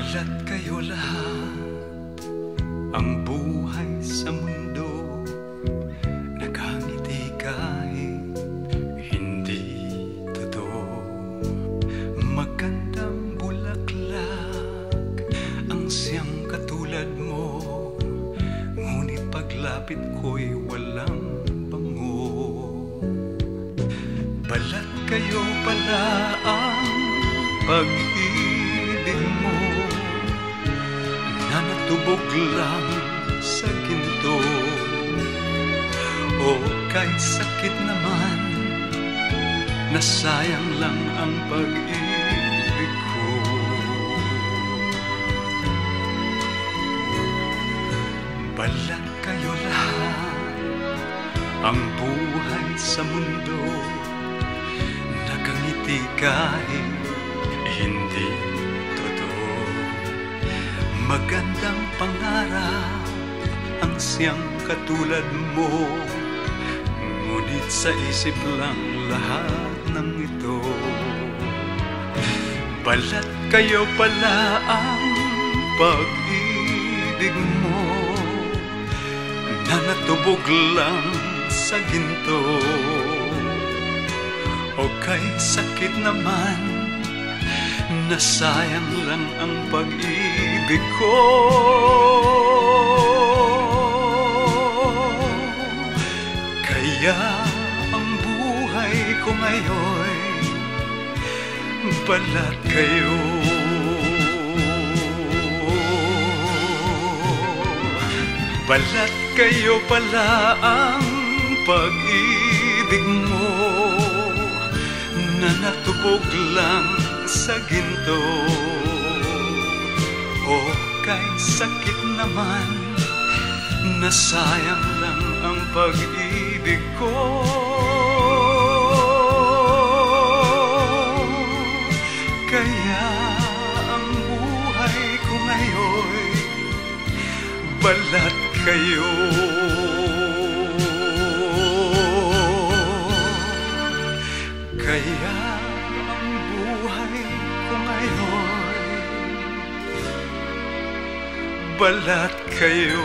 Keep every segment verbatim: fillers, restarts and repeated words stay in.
Balat kayo lahat, ang buhay sa mundo, nakangiti kahit hindi totoo. Magandang bulaklak ang siyang katulad mo, ngunit paglapit ko'y walang bango. Balat kayo pala ang pag-ibig mo, na natubog lang sa ginto. O kahit sakit naman, nasayang lang ang pag-ibig ko. Balat kayo lahat, ang buhay sa mundo, nakangiti kahit hindi totoo. Magandang pangarap ang siyang katulad mo, ngunit sa isip lang lahat ng ito. Balat kayo pala ang pag-ibig mo, na natubog lang sa ginto. O kahit sakit naman, nasayang lang ang pag-ibig ko. Kaya ang buhay ko ngayon, balat kayo. Balat kayo pala ang pag-ibig mo, na natubog lang sa ginto. O kahit sakit naman, nasayang lang ang pag-ibig ko. Kaya ang buhay ko ngayon, balat kayo. Kaya balat kayo.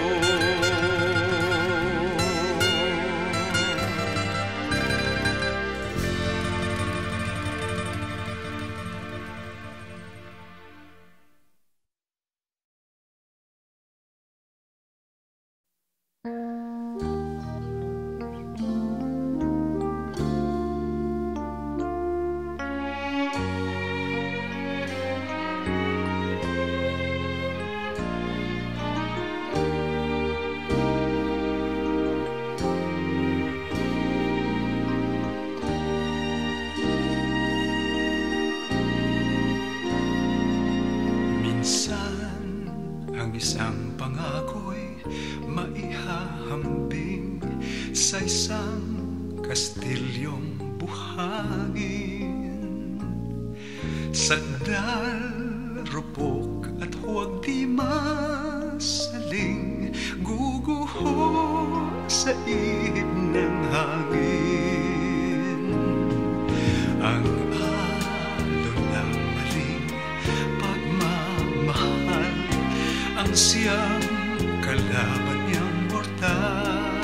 Isang pangako'y maihahambing sa isang kastilyong buhangin. Sagdal, rupok at huwag di masaling, guguho sa ihip ng hangin. Ang alon ng maling pagmamahal, ang siyang kalaban niyang mortal.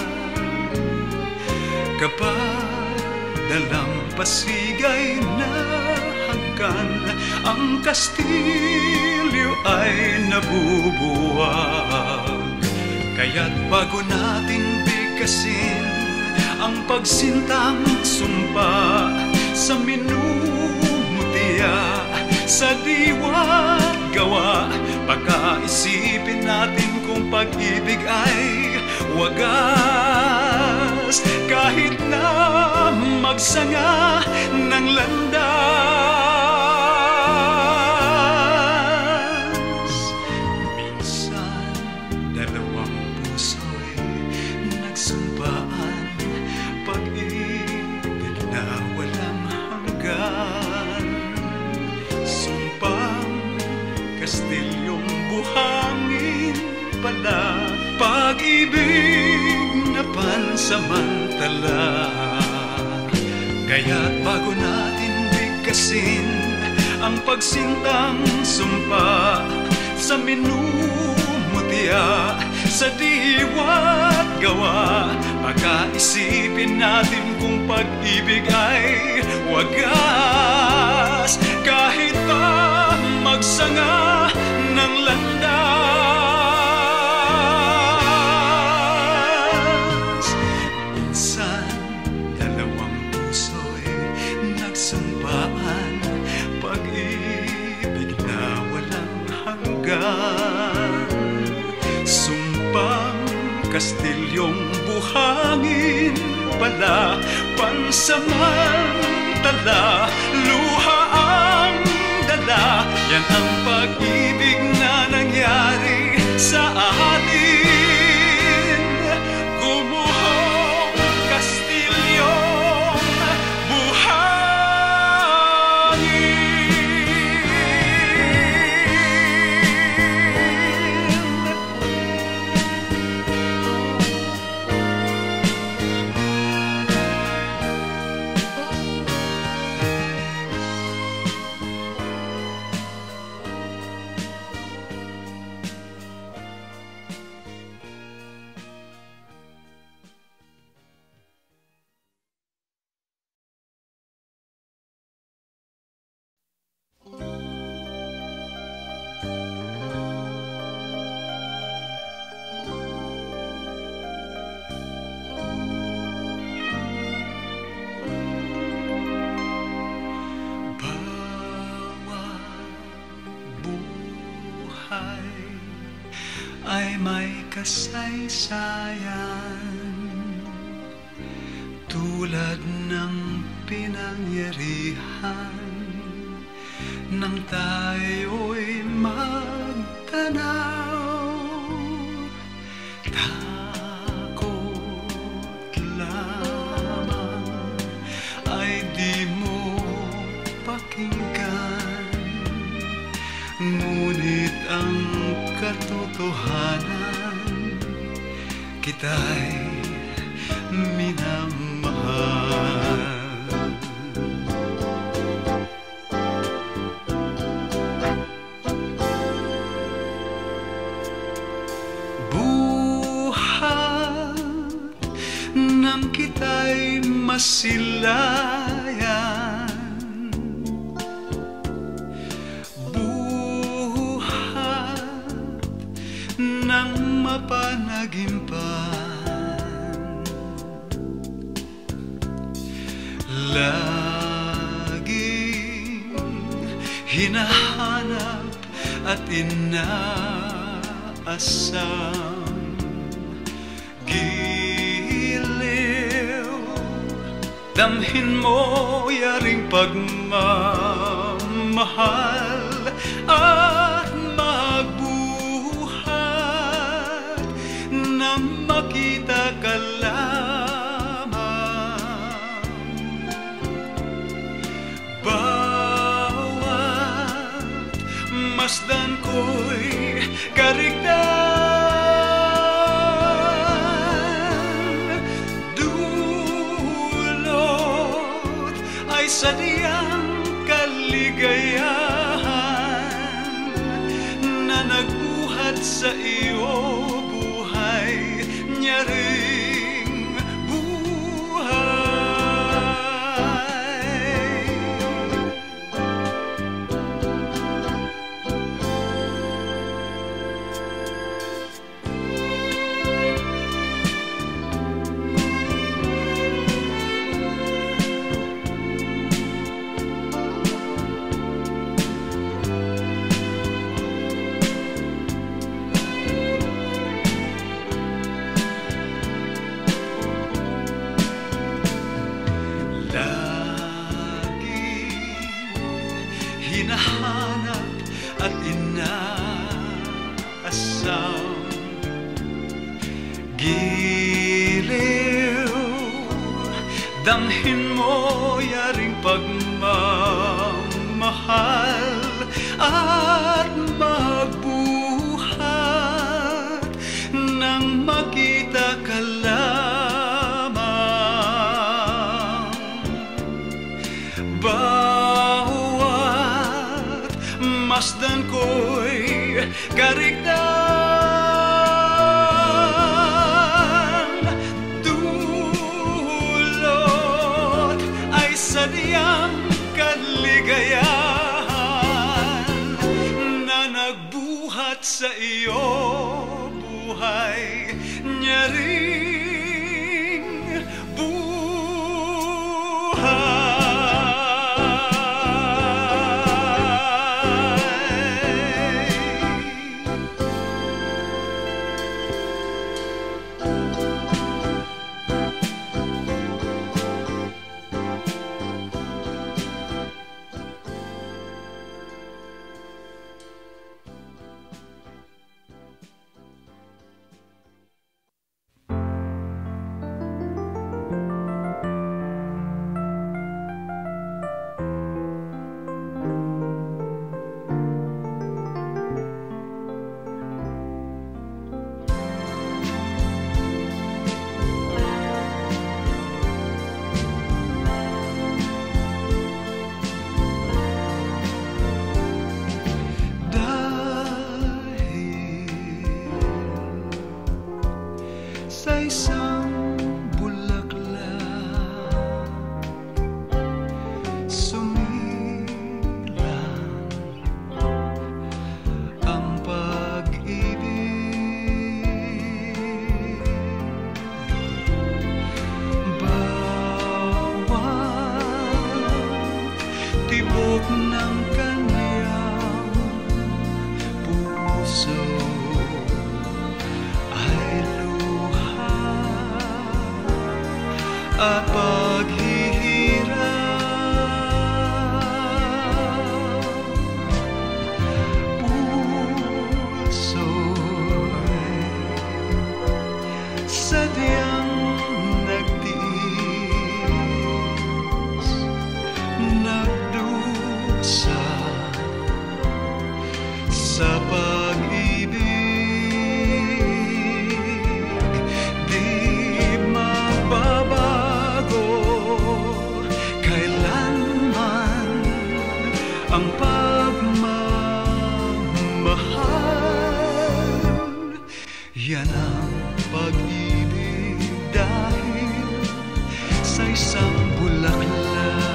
Kapag dalampasigay na hanggan, ang kastilyo ay nabubuwag. Kaya't bago natin bigkasin ang pagsintang sumpa sa minumutiya, sa diwa't gawa, pagkaisipin natin kung pag-ibig ay wagas. Kahit na magsanga ng landas, minsan dalawang puso'y nagsumpaan, pag-ibig na walang hanggan. Sumpang kastilyong buhangin pala, pag-ibig na pansamantala. Kaya't bago natin bigkasin ang pagsintang sumpa sa minumutya, sa diwa't gawa. Pagkaisipin natin kung pag-ibig ay wagas, kahit pa magsanga ng landas. Minsan dalawang puso'y nagsumpaan, pag-ibig na walang hanggan. Sumpang kastilyong buhangin pala, pansamantala, luha ang dala. Yan ang pag-ibig na nangyari sa atin. Gumuhong kastilyong buhangin. Ay may kasaysayan, tulad ng pinangyarihan nang tayo'y magtanaw. Takot lamang ay di mo pakinggan, ngunit ang katotohanan, kita'y minamahal. Buhat nang kita'y masilayan, nang mapanagimpan, laging hinahanap at inaasam. Giliw, damhin mo yaring pagmamahal at magbuhat nang makita ka lamang. Bawat masdan ko'y karigtan, dulot ay sadyang kaligayahan na nagbuhat sa iyo. Nyaring buhay. Hinahanap at inaasam. Giliw, damhin mo yaring pagmamahal at magbuhat nang makita ka lamang. Bawat karigtang dulot ay sadyang kaligayahan na nagbuhat sa iyo buhay niya ring buhay. At paghihirap, puso'y sadyang nagtiis, nagdusa sa pag-ibig. Di magbabago ang pagmamahal, yan ang pag-ibig dahil sa isang bulaklak.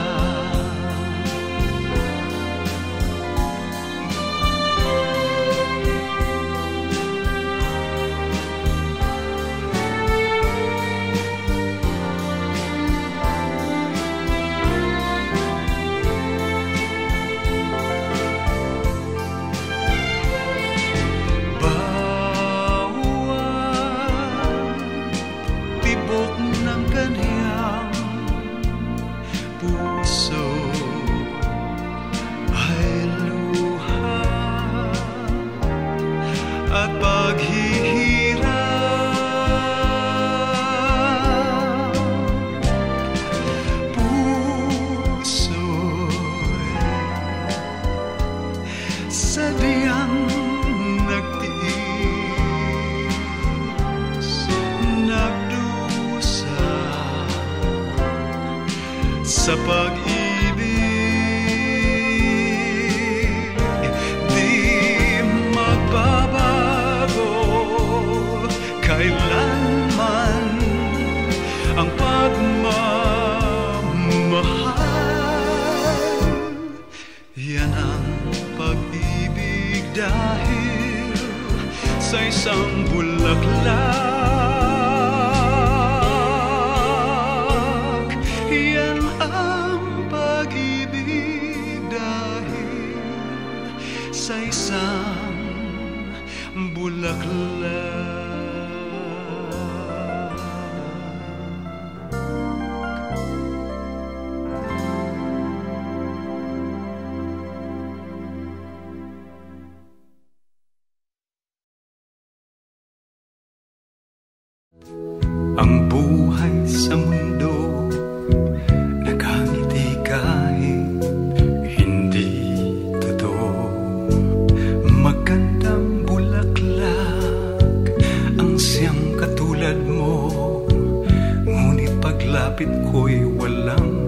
Sa pag-ibig, di magbabago kailanman ang pagmamahal. Yan ang pag-ibig dahil sa isang bulaklak. Sa isang bulaklak. Ang buhay sa mundo nakangiti kahit hindi totoo. Magandang bulaklak ang siyang katulad mo, ngunit paglapit ko'y walang